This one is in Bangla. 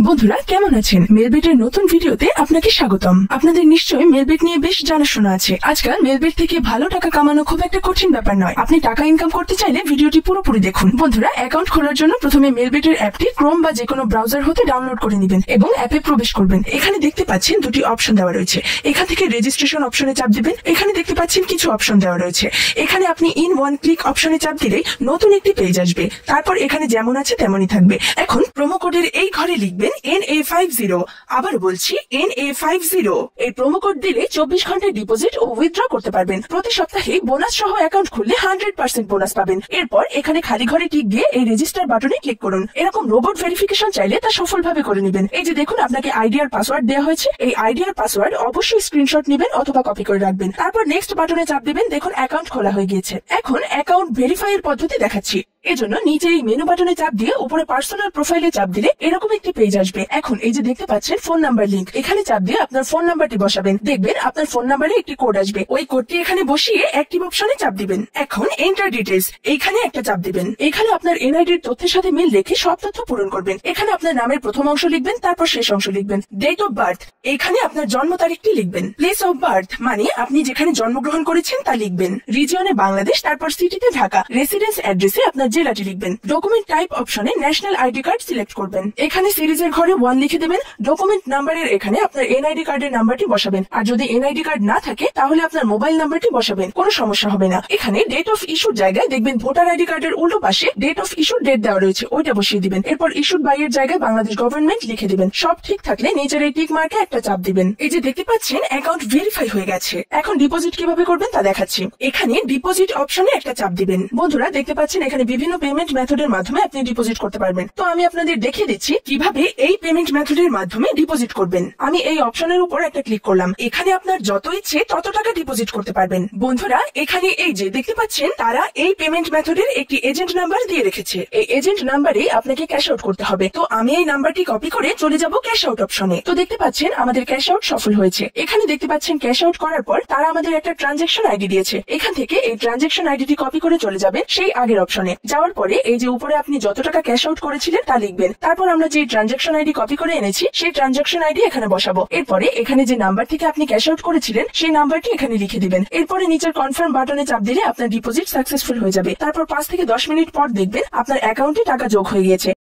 বন্ধুরা কেমন আছেন? মেলবেটের নতুন ভিডিওতে আপনাকে স্বাগতম। আপনাদের নিশ্চয়ই মেলবেট নিয়ে বেশ জানাশোনা আছে। আজকাল মেলবেট থেকে ভালো টাকা কামানো খুব একটা কঠিন ব্যাপার নয়। আপনি টাকা ইনকাম করতে চাইলে ভিডিওটি পুরোপুরি দেখুন। বন্ধুরা, অ্যাকাউন্ট খোলার জন্য প্রথমে মেলবেটের অ্যাপটি ক্রোম বা যে কোনো ব্রাউজার হতে ডাউনলোড করে নেবেন এবং অ্যাপে প্রবেশ করবেন। এখানে দেখতে পাচ্ছেন দুটি অপশন দেওয়া রয়েছে। এখান থেকে রেজিস্ট্রেশন অপশনে চাপ দিবেন। এখানে দেখতে পাচ্ছেন কিছু অপশন দেওয়া রয়েছে। এখানে আপনি ইন ওয়ান ক্লিক অপশনে চাপ দিলেই নতুন একটি পেজ আসবে। তারপর এখানে যেমন আছে তেমনই থাকবে। এখন প্রোমো কোডের এই ঘরে লিখবেন NA50। আবার বলছি NA50। এই প্রোমো কোড দিলে 24 ঘন্টায় ডিপোজিট ও উইথড্র করতে পারবেন। প্রতি সপ্তাহে বোনাস সহ অ্যাকাউন্ট খুললে 100% বোনাস পাবেন। এরপর এখানে খালি ঘরে টিক দিয়ে এই রেজিস্টার বাটনে ক্লিক করুন। এরকম রোবট ভেরিফিকেশন চাইলে তা সফলভাবে করে নেবেন। এই যে দেখুন, আপনাকে আইডি আর পাসওয়ার্ড দেওয়া হয়েছে। এই আইডি আর পাসওয়ার্ড অবশ্যই স্ক্রিনশট নেবেন অথবা কপি করে রাখবেন। তারপর নেক্সট বাটনে চাপ দিবেন। দেখুন অ্যাকাউন্ট খোলা হয়ে গিয়েছে। এখন অ্যাকাউন্ট ভেরিফাই এর পদ্ধতি দেখাচ্ছি। এজন্য নিচে এই মেনু বাটনে চাপ দিয়ে উপরে পার্সোনাল প্রোফাইলে চাপ দিলে এরকম একটি পেজ আসবে। এখন এই যে দেখতে পাচ্ছেন ফোন নাম্বার লিংক, এখানে চাপ দিয়ে আপনার ফোন নাম্বারটি বসাবেন। দেখবেন আপনার ফোন নাম্বারে একটি কোড আসবে। ওই কোডটি এখানে বসিয়ে অ্যাক্টিভ অপশনে চাপ দিবেন। এখন এন্টার ডিটেইলস, এইখানে একটা চাপ দিবেন। এখানে আপনার এনআইডির তথ্যের সাথে মিল রেখে সব তথ্য পূরণ করবেন। এখানে আপনার নামের প্রথম অংশ লিখবেন, তারপর শেষ অংশ লিখবেন। ডেট অফ বার্থ, এখানে আপনার জন্ম তারিখটি লিখবেন। প্লেস অফ বার্থ মানে আপনি যেখানে জন্মগ্রহণ করেছেন তা লিখবেন। রিজিয়নে বাংলাদেশ, তারপর সিটিতে ঢাকা। রেসিডেন্স অ্যাড্রেসে আপনার জেলাটি লিখবেন। ডকুমেন্ট টাইপ অপশনে ন্যাশনাল আইডি কার্ড সিলেক্ট করবেন। এখানে সিরিজের ঘরে 1 লিখে দেবেন। ডকুমেন্ট নাম্বারের এখানে আপনার এনআইডি কার্ডের নাম্বারটি বসাবেন। আর যদি এনআইডি কার্ড না থাকে তাহলে আপনার মোবাইল নাম্বারটি বসাবেন। কোনো সমস্যা হবে না। এখানে ডেট অফ ইস্যুর জায়গায় দেখবেন ভোটার আইডি কার্ডের উল্টো পাশে ডেট অফ ইস্যুর ডেট দেওয়া রয়েছে, ওইটা বসিয়ে দিবেন। এরপর ইস্যুড বাই এর জায়গায় বাংলাদেশ গভর্নমেন্ট লিখে দিবেন। সব ঠিক থাকলে নিচের এই টিক মার্কে একটা চাপ দিবেন। এই যে দেখতে পাচ্ছেন অ্যাকাউন্ট ভেরিফাই হয়ে গেছে। এখন ডিপোজিট কিভাবে করবেন তা দেখাচ্ছি। এখানে ডিপোজিট অপশনে একটা চাপ দিবেন। বন্ধুরা দেখতে পাচ্ছেন এখানে বিভিন্ন পেমেন্ট মেথডের মাধ্যমে আপনি ডিপোজিট করতে পারবেন। তো আমি আপনাদের দেখিয়ে দিচ্ছি কিভাবে এই পেমেন্ট মেথডের মাধ্যমে ডিপোজিট করবেন। আমি এই অপশনের উপর একটা ক্লিক করলাম। এখানে আপনার যত ইচ্ছে তত টাকা ডিপোজিট করতে পারবেন। বন্ধুরা এখানে এই যে দেখতে পাচ্ছেন তারা এই পেমেন্ট মেথডের একটি এজেন্ট নাম্বার দিয়ে রেখেছে। এই এজেন্ট নাম্বারে আপনাকে ক্যাশ আউট করতে হবে। তো আমি এই নাম্বারটি কপি করে চলে যাব ক্যাশ আউট অপশনে। তো দেখতে পাচ্ছেন আমাদের ক্যাশ আউট সফল হয়েছে। এখানে দেখতে পাচ্ছেন ক্যাশ আউট করার পর তারা আমাদের একটা ট্রানজেকশন আইডি দিয়েছে। এখান থেকে এই ট্রানজেকশন আইডিটি কপি করে চলে যাবেন সেই আগের অপশনে। যাওয়ার পরে এই যে উপরে আপনি যত টাকা ক্যাশ আউট করেছিলেন তা লিখবেন। তারপর আমরা যে ট্রানজেকশন আইডি কপি করে এনেছি সেই ট্রানজেকশন আইডি এখানে বসাবো। এরপরে এখানে যে নাম্বার থেকে আপনি ক্যাশ আউট করেছিলেন সেই নাম্বারটি এখানে লিখে দিবেন। এরপরে নিচের কনফার্ম বাটনে চাপ দিলে আপনার ডিপোজিট সাকসেসফুল হয়ে যাবে। তারপর 5 থেকে 10 মিনিট পর দেখবেন আপনার অ্যাকাউন্টে টাকা যোগ হয়ে গিয়েছে।